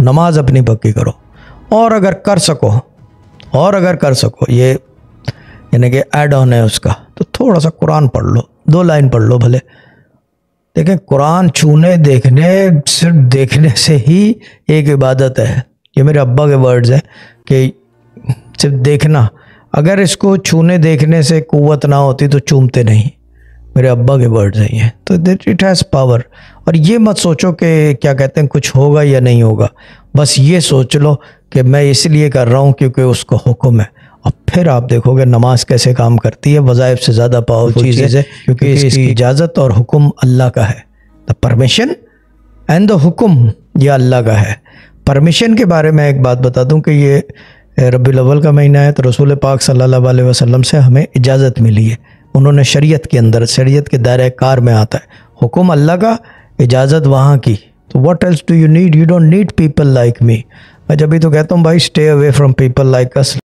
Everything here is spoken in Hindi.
नमाज अपनी पक्की करो, और अगर कर सको ये यानी कि ऐड ऑन है उसका, तो थोड़ा सा कुरान पढ़ लो, 2 लाइन पढ़ लो भले। देखें, कुरान छूने देखने सिर्फ देखने से ही एक इबादत है। ये मेरे अब्बा के वर्ड्स हैं कि सिर्फ देखना, अगर इसको छूने देखने से कुव्वत ना होती तो चूमते नहीं। मेरे अब्बा के वर्ड्स हैं ये, तो इट हैज़ पावर। और ये मत सोचो कि क्या कहते हैं कुछ होगा या नहीं होगा, बस ये सोच लो कि मैं इसलिए कर रहा हूँ क्योंकि उसको हुक्म है। और फिर आप देखोगे नमाज कैसे काम करती है, वज़ाइफ से ज़्यादा पावरफुल चीज़ है, क्योंकि इसकी इजाज़त और हुक्म अल्लाह का है। द परमिशन एंड द हुक्म ये अल्लाह का है। परमिशन के बारे में एक बात बता दूं कि ये रबीउल अव्वल का महीना है, तो रसूल पाक सल्लल्लाहु अलैहि वसल्लम से हमें इजाज़त मिली है। उन्होंने शरीयत के अंदर, शरीयत के दायरे कार में आता है। हुक्म अल्लाह का, इजाज़त वहाँ की। तो what else do you need? You don't need people like me. मैं जब भी तो कहता हूँ भाई, stay away from people like us.